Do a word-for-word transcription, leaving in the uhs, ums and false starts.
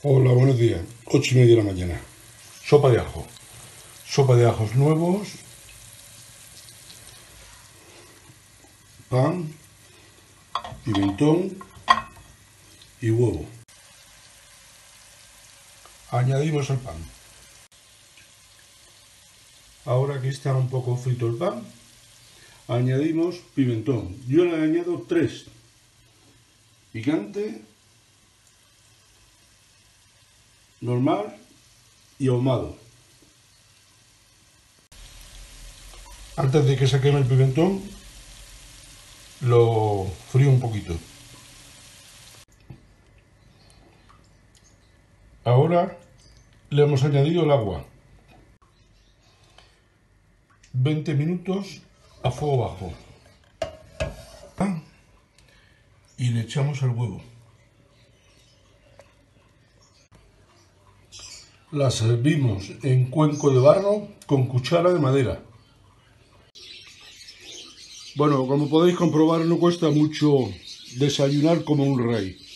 Hola, buenos días. Ocho y media de la mañana. Sopa de ajo. Sopa de ajos nuevos. Pan. Pimentón. Y huevo. Añadimos el pan. Ahora que está un poco frito el pan, añadimos pimentón. Yo le añado tres. Picante, normal y ahumado. Antes de que se queme el pimentón, lo frío un poquito. Ahora le hemos añadido el agua. veinte minutos a fuego bajo. Y le echamos el huevo. La servimos en cuenco de barro con cuchara de madera. Bueno, como podéis comprobar, no cuesta mucho desayunar como un rey.